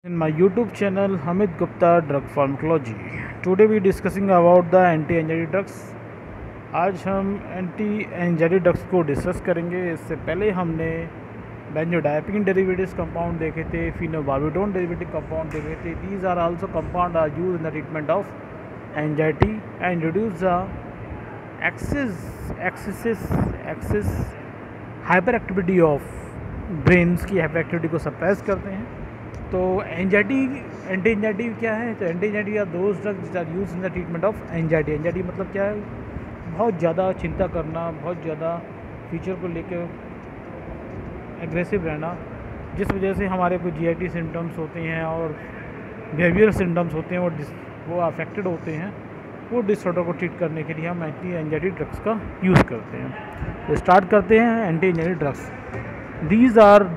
In my YouTube channel Hamid Gupta Drug Pharmacology. Today we discussing about the anti-anxiety drugs. आज हम anti anxiety drugs को discuss करेंगे। इससे पहले हमने बेंजोडायपिन डेरिवेटिव्स कंपाउंड देखे थे, फिनोबार्बिटोन डेरिवेटिव कंपाउंड देखे थे। These are also compound are used in the treatment of anxiety and reduce the excess hyper activity of brains की हाइपर एक्टिविटी को सप्रेस करते हैं। तो एंजाइटी एंटी एंजाइटी क्या है? तो anti anxiety are those drugs are use in the treatment of anxiety. Anxiety मतलब क्या है? बहुत ज़्यादा चिंता करना, बहुत ज़्यादा फ्यूचर को लेकर एग्रेसिव रहना, जिस वजह से हमारे कुछ जीआईटी सिम्टम्स होते हैं और बिहेवियर सिम्टम्स होते हैं वो अफेक्टेड होते हैं। वो डिसऑर्डर को ट्रीट करने के लिए हम एंटी एंजाइटी ड्रग्स का यूज़ करते हैं। तो स्टार्ट करते हैं anti anxiety drugs. These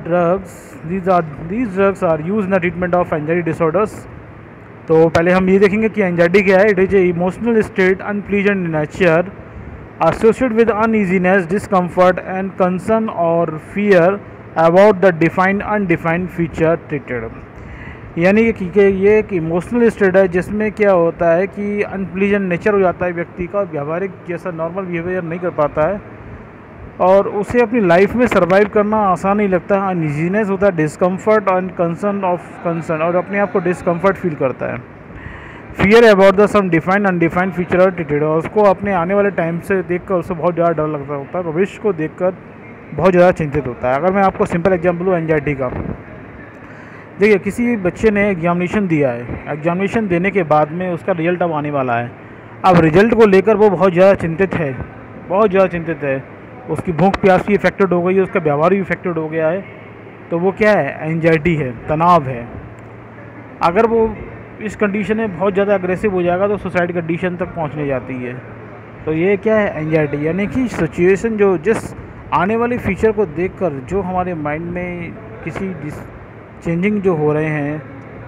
drugs are used in the treatment of anxiety disorders. तो पहले हम ये देखेंगे कि एंजाइटी क्या है। It is a emotional state unpleasant in nature associated with uneasiness, discomfort and concern or fear about the defined undefined feature treated। यानी कि ये एक इमोशनल स्टेट है जिसमें क्या होता है कि अनप्लीजेंट नेचर हो जाता है व्यक्ति का, व्यावहारिक जैसा नॉर्मल बिहेवियर नहीं कर पाता है और उसे अपनी लाइफ में सर्वाइव करना आसान नहीं लगता है। अनइजीनेस होता है, डिस्कम्फर्ट एंड कंसर्न और अपने आप को डिस्कम्फर्ट फील करता है। Fear about the some defined undefined future और ट्रीटेड, और उसको अपने आने वाले टाइम से देखकर उसे बहुत ज़्यादा डर लगता होता है, भविष्य को देखकर बहुत ज़्यादा चिंतित होता है। अगर मैं आपको सिंपल एग्जाम्पल दूँ एंजाइटी का, देखिए किसी बच्चे ने एग्जामिनेशन दिया है, एग्जामिनेशन देने के बाद में उसका रिजल्ट अब आने वाला है। अब रिजल्ट को लेकर वो बहुत ज़्यादा चिंतित है, बहुत ज़्यादा चिंतित है। उसकी भूख प्यास भी इफेक्टेड हो गई है, उसका व्यवहार भी इफेक्टेड हो गया है। तो वो क्या है? एंजाइटी है, तनाव है। अगर वो इस कंडीशन में बहुत ज़्यादा अग्रेसिव हो जाएगा तो सुसाइड कंडीशन तक पहुंचने जाती है। तो ये क्या है? एंजाइटी। यानी कि सिचुएशन जो जिस आने वाले फ्यूचर को देखकर जो हमारे माइंड में किसी चेंजिंग जो हो रहे हैं,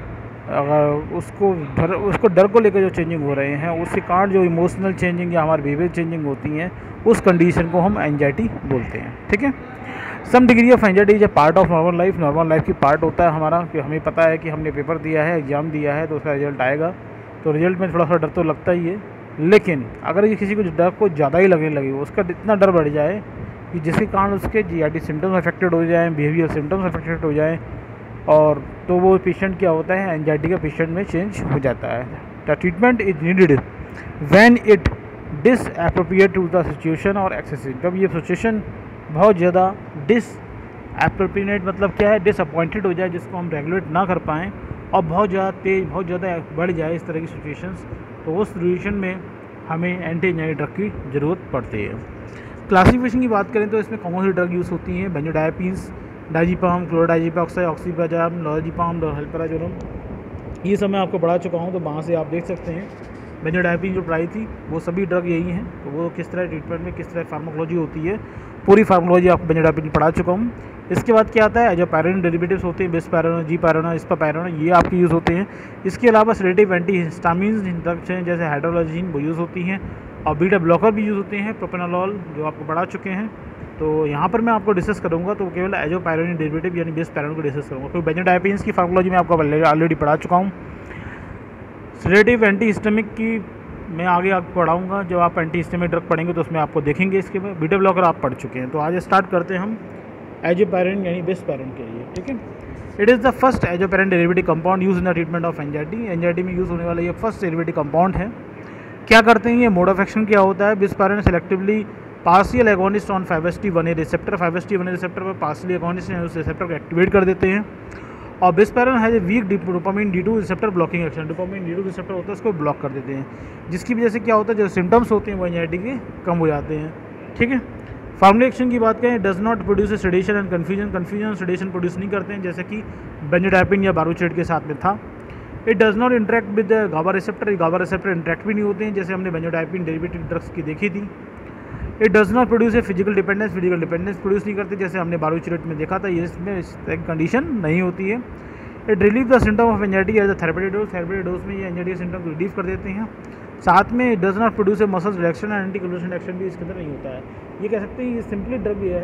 अगर उसको डर को लेकर जो चेंजिंग हो रहे हैं, उसके कारण जो इमोशनल चेंजिंग या हमारी बिहेवियर चेंजिंग होती हैं, उस कंडीशन को हम एंजाइटी बोलते हैं। ठीक है। Some degree of anxiety is a part of normal life. Normal life की पार्ट होता है हमारा कि हमें पता है कि हमने पेपर दिया है, एग्ज़ाम दिया है, तो उसका रिजल्ट आएगा। तो रिजल्ट में थोड़ा सा डर तो लगता ही है, लेकिन अगर ये किसी को डर को ज़्यादा ही लगने लगे, उसका इतना डर बढ़ जाए कि जिसके कारण उसके जीआईटी सिम्टम्स अफेक्टेड हो जाएँ, बिहेवियर सिम्टम्स अफेक्टेड हो जाएँ, और तो वो पेशेंट क्या होता है? एंजाइटी का पेशेंट में चेंज हो जाता है। The treatment is needed when it disappropriate to the situation और एक्सेसिव। जब ये सिचुएशन बहुत ज़्यादा डिसएप्रोप्रिएट मतलब क्या है? डिसअपॉइंटेड हो जाए, जिसको हम रेगुलेट ना कर पाएँ और बहुत ज़्यादा तेज़, बहुत ज़्यादा बढ़ जाए इस तरह की सिचुएशंस, तो उस सिचुएशन में हमें एंटी एंजाइटी ड्रग की ज़रूरत पड़ती है। क्लासिफिकेशन की बात करें तो इसमें कौन सी ड्रग यूज़ होती हैं? बेंजोडायपिन्स, डाइज़ेपाम, क्लोराडाइज़ेपाक्साइड, ऑक्सीबाजाम, लोराज़ेपाम, हेल्पराज़ोलम, ये सब मैं आपको पढ़ा चुका हूँ। तो वहाँ से आप देख सकते हैं बेंजोडायपिन जो पढ़ाई थी वो सभी ड्रग यही हैं। तो वो किस तरह ट्रीटमेंट में किस तरह फार्माकोलॉजी होती है, पूरी फार्माकोलॉजी आपको बेंजोडायपिन पढ़ा चुका हूँ। इसके बाद क्या आता है? जो पैराइन डेरिवेटिव्स होते हैं, बिस्पैराइन, जीपैराइन, स्पापैराइन, ये आपके यूज़ होते हैं। इसके अलावा सेडेटिव एंटी हिस्टामिन्स ड्रग्स हैं जैसे हाइड्रोलाजीन, वो यूज़ होती हैं, और बीटा ब्लॉकर भी यूज़ होते हैं, प्रोपेनोलॉल, जो आपको पढ़ा चुके हैं। तो यहाँ पर मैं आपको डिस्कस करूँगा तो केवल एजोपायरोनिन डेरिवेटिव यानी बिस्पैराइन को डिस्कस करूँगा। तो बेंजोडायपिन्स की फार्माकोलॉजी में आपको ऑलरेडी पढ़ा चुका हूँ। सेडेटिव एंटी हिस्टामिक की मैं आगे आपको पढ़ाऊँगा। जब आप एंटी हिस्टामिक ड्रग पढ़ेंगे तो उसमें आपको देखेंगे। इसके बाद बीटा ब्लॉकर आप पढ़ चुके हैं। तो आज स्टार्ट करते हैं हम एजोपायरोनिन यानी बिस्पैराइन के लिए। ठीक है। It is the first azapirone derivative compound use in the treatment of anxiety. Anxiety में यूज़ होने वाला ये फर्स्ट डेरिवेटिव कंपाउंड है। क्या करते हैं? ये मोड ऑफ एक्शन क्या होता है? Buspirone selectively partial agonist on 5HT1A receptor. 5HT1A receptor पर पार्शियल एगोनिस्ट हैं, उस रिसेप्टर को एक्टिवेट कर देते हैं। और buspirone has a weak dopamine D2 receptor blocking action. Dopamine D2 receptor होता है, उसको ब्लॉक कर देते हैं, जिसकी वजह से क्या होता है? जो सिम्टम्स होते हैं वो एंजाइटी के कम हो जाते हैं। ठीक है। फार्मल एक्शन की बात करें, does not produce sedation and confusion sedation produce नहीं करते हैं, जैसे कि बेंजोडायपिन या बार्बिटोरेट के साथ में था। It does not interact with GABA receptor. GABA receptor interact भी नहीं होते हैं, जैसे हमने बेंजोडायपिन डेरिवेटिव ड्रग्स की देखी थी। It does not produce a physical dependence produce नहीं करते, जैसे हमने बार्बिटोरेट में देखा था। ये इसमें इस तरह की कंडीशन नहीं होती है। It relieve the symptom of anxiety as a therapeutic dose. Therapeutic dose में ये एंजाइटी सिम्टम को रिलीव कर देते हैं। साथ में does not produce a muscle reduction and anti conversion action भी इसके अंदर नहीं होता है। ये कह सकते हैं ये सिंपली ड्रग ये है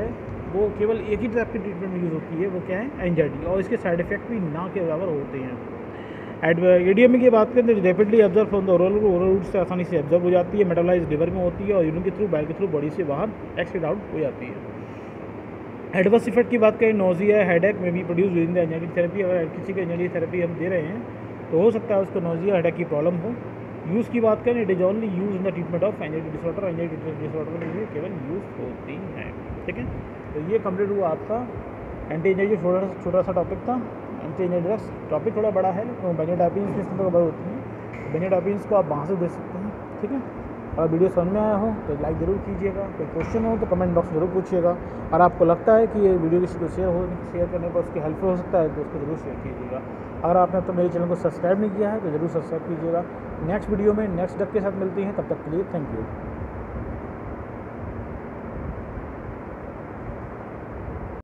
वो केवल एक ही टाइप की ट्रीटमेंट में यूज़ होती है, वो क्या है, एंजाइटी, और इसके साइड इफेक्ट भी ना के बराबर होते हैं। एडीएमए की बात करें तो rapidly observe from the oral route से आसानी से ऑब्जर्व हो जाती है, मेटाबोलाइज लिवर में होती है और यूरिन के थ्रू, बाइल के थ्रू बॉडी से बाहर एक्सक्रीट आउट हो जाती है। एडवर्स इफेक्ट की बात करें, नोजिया, हेडेक में भी produce within the anxiety therapy. अगर किसी को एंजाइटी थेरेपी हम दे रहे हैं तो हो सकता है उसको नोजिया, हेडेक की प्रॉब्लम हो। यूज़ की बात करें, it is only use in the treatment of anxiety disorder, anxiety disorder के लिए केवल यूज़ होती हैं। ठीक है, तो ये कंप्लीट हुआ आपका एंटी एंजाइटी, छोटा सा टॉपिक था। एंटी एंजाइटी ड्रग्स टॉपिक थोड़ा बड़ा है, तो बेंजोडाइजिपीन्स में इसमें खबर होती है, बेंजोडाइजिपीन्स को आप वहाँ से देख सकते हैं। ठीक है, अगर वीडियो समझ में आया हो तो लाइक ज़रूर कीजिएगा, कोई क्वेश्चन हो तो कमेंट बॉक्स में ज़रूर पूछिएगा, और आपको लगता है कि ये वीडियो किसी को शेयर करने पर उसकी हेल्पफुल हो सकता है तो उसको ज़रूर शेयर कीजिएगा। अगर आपने तो मेरे चैनल को सब्सक्राइब नहीं किया है तो ज़रूर सब्सक्राइब कीजिएगा। नेक्स्ट वीडियो में नेक्स्ट डक के साथ मिलती हैं, तब तक के लिए थैंक यू।